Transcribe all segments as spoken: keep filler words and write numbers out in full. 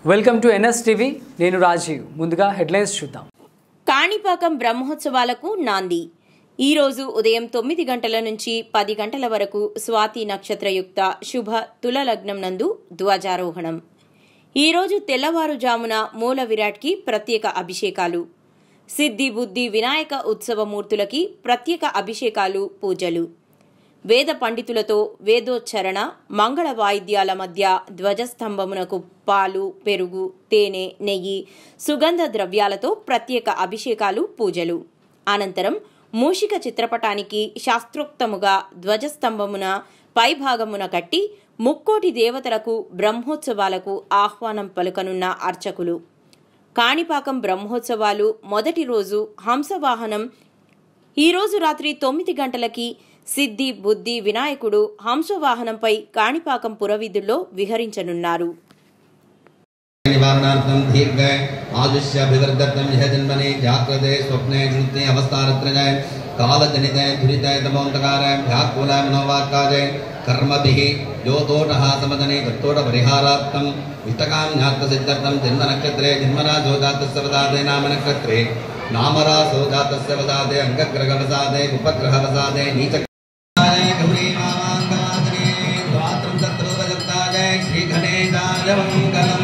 Welcome to NS TV. నేను రాజీవ్. ముందుగా headlines చూద్దాం. కాణిపాకం బ్రహ్మోత్సవాలకు నాంది. ఈరోజు ఉదయం తొమ్మిది గంటల నుంచి పది గంటల వరకు స్వాతి నక్షత్రయుక్త శుభ తుల లగ్నం నందు ధ్వజారోహణం. ఈరోజు తెల్లవారుజామున మూల విరాట్కి ప్రత్యేక అభిషేకాలు, సిద్ధి బుద్ధి వినాయక ఉత్సవమూర్తులకి ప్రత్యేక అభిషేకాలు, పూజలు. వేద పండితులతో వేదోచ్చరణ, మంగళ వాయిద్యాల మధ్య ధ్వజస్తంభమునకు పాలు, పెరుగు, తేనె, నెయ్యి, సుగంధ ద్రవ్యాలతో ప్రత్యేక అభిషేకాలు, పూజలు. అనంతరం మూషిక చిత్రపటానికి శాస్త్రోక్తముగా ధ్వజస్తంభమున పైభాగమున కట్టి ముక్కోటి దేవతలకు బ్రహ్మోత్సవాలకు ఆహ్వానం పలుకనున్న అర్చకులు. కాణిపాకం బ్రహ్మోత్సవాలు మొదటి రోజు హంసవాహనం ఈరోజు రాత్రి తొమ్మిది గంటలకి సిద్ధి బుద్ధి వినాయకుడు హంసవాహనంపై కాణిపాకం పురవీధుల్లో విహరించనున్నారు. నివారణార్థం దీర్ఘ ఆయుష్యాభివర్ధర్థం యః జన్మనే జాగ్రతే స్వప్నే సుషుప్తే అవస్థారత్రజయ కాలజనిత దురిత తమోంతకార వ్యాకుల మనోవాక్కాజయ కర్మభిః యోతోటః సమదనే తత్తోట పరిహారార్థం ఇష్టకామ్యార్థ సిద్ధార్థం జన్మ నక్షత్రే జన్మరాజో జాతస్య వదాదే నామ నక్షత్రే నామరాసో జాతస్య వదాదే అంగగ్రహ వసాదే ఉపగ్రహ వసాదే నీచ గౌరీ మామాంగమాదనే ద్వాత్రం శత్రువజత్తాజయ శ్రీ గణేశాయ మంగళం.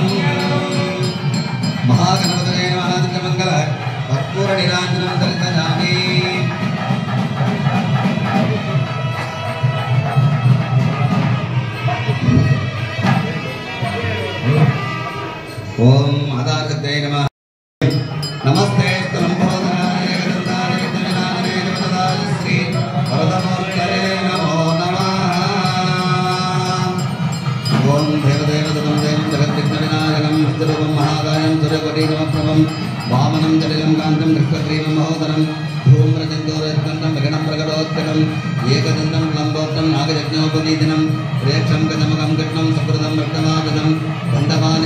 మహాగణపతయే నమః. మంగళ కర్పూర నీరాజనం దర్శయామి. ఓం మాదాశక్తయే నమః. నమస్తే స్తనంభోదనాయ గంధాయ గంధనాయ గంధనాయ శ్రీ వరదమూర్తయే నమో నమః. ఓం దేవదేవతమం దేవం జగద్విఘ్న వినాయకం విష్ణురూపం మహాకాయం సూర్యకోటిసమప్రభం వామనం జటిలం కాంతం కృష్ణగ్రీవం మహోదరం ధూమ్రచందోరస్కందం విఘ్నం ప్రకటోత్కటం ఏకదంతం లంబోక్తం నాగయజ్ఞోపవీదినం ప్రేక్షం గజముఖం కృష్ణం సుకృతం రక్తమాగతం దండమాని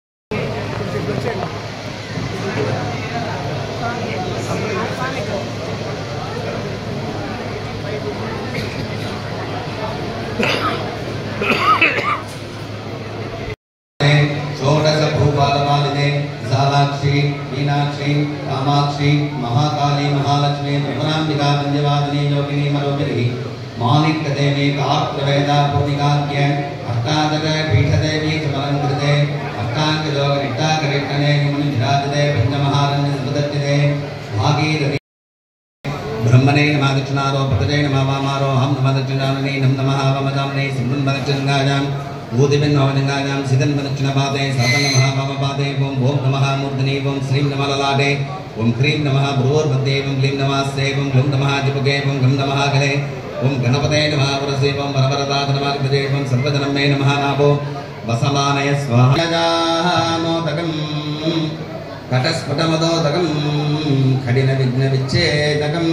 షోడశ భూపాలమాలినే విశాలాక్షి మీనాక్షి కామాక్షి మహాకాళీ మహాలక్ష్మి త్రిపురాంబికా పంచవాదిని యోగిని మరోగిరి మాణిక్యదేవి కాత్రవేద పూర్ణికాఖ్య అష్టాదశ పీఠదేవి సమలంకృతే అష్టాంగయోగ నిష్టాకరిష్టనే ముని విరాజతే పంచమహారణ్య సుదర్శితే భాగీరథి బ్రహ్మణే నమః. దక్షిణారో పతజే నమః. వామారో హం నమః. దక్షిణాననే నం నమః. వామదామనే సింహం దక్షిణాయాం ఊదివిన్ నవనిగాయాం సిదన్ దక్షిణపాదే సతం నమః. వామపాదే ఓం ఓం నమః మూర్ధనే ఓం శ్రీం నమః లలాటే ఓం హ్రీం నమః భ్రువోర్మధ్యే ఓం క్లీం నమః శ్రీ ఓం గ్లూం నమః జిపుగే ఓం గం నమః గలే ఓం గణపతే నమః వరసే ఓం వరవరదాత నమః గజే ఓం సర్వజనమే నమః. నాభో వసమానయ స్వాహామోదకం కటస్ఫుటమదోదకం ఖడిన విఘ్న విచ్ఛేదకం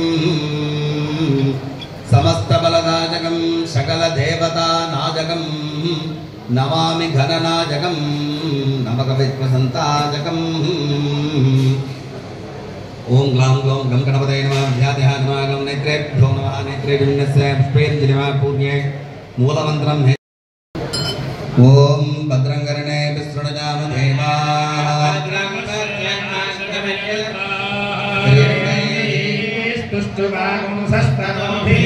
సమస్త బలదాజకం సకల దేవతా నాజకం నమామి ఘననాజకం నమక విశ్వసంతాజకం. ఓం గ్లాం గ్లౌం గం గణపతే నమః. ధ్యాధ్యాయ నమః. గం నేత్రేభ్యో నమః. నేత్రేభిన్నస్య పుష్పేంజలి నమః. పూర్ణ్యే మూలమంత్రం. ఓం భద్రంకరణే విశృణుజామ దేవాః స్తుష్టువాగం సస్తనోభిః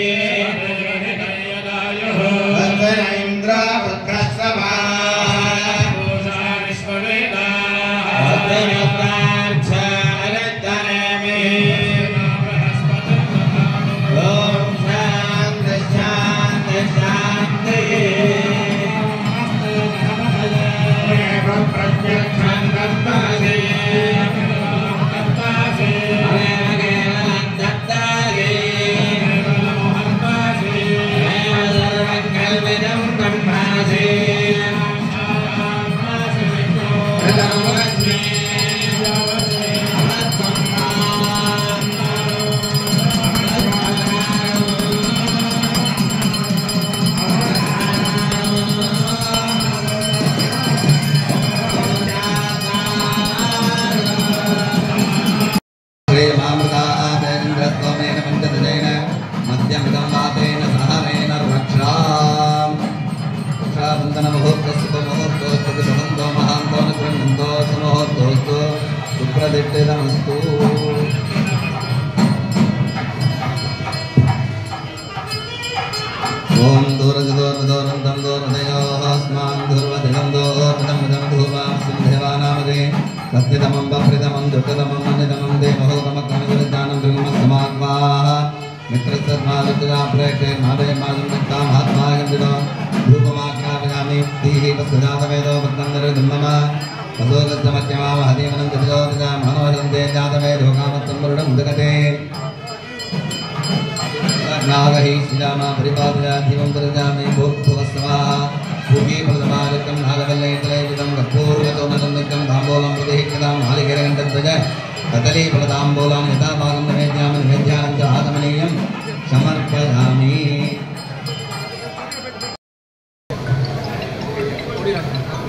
ఇంద్ర ప్రత్యక్ష प्रदमस्तु ओम दूरजदोर्दोरन्दं दोर्दयोस्मान् दूर्वदिनं दोर्दं दं धूपां सिन्धेवानामदे सत्यतमं वप्रितमं दुर्गतमं मनितमं देवहोतमकमविदानं ब्रह्मसमात्माः मित्रसद्मालुतदा प्रेक्षे मादे मादं दत्तां आत्मागन्दिनो धूपमाग्नापयामि तीः वस्तुजातवेदो वन्दन्दरदम्मम वसोगतमत्यमाव हदीवनं जतिलो विदा मनोहरं ते जातवेदो कामत्तं वरुणं जगते नागहि श्रीरामा परिपादयाधिवं दर्जामि भूर्भुवस्वाहा भूमि प्रथमादिकं नागवल्लयतलयजितं कर्पूरगतोमतं नित्यं ताम्बूलं प्रदिहितं मालिकेरगण्डध्वज कदलीफलताम्बूलं यथाभागं नैवेद्यामि नैवेद्यानं च आगमनीयं समर्पयामि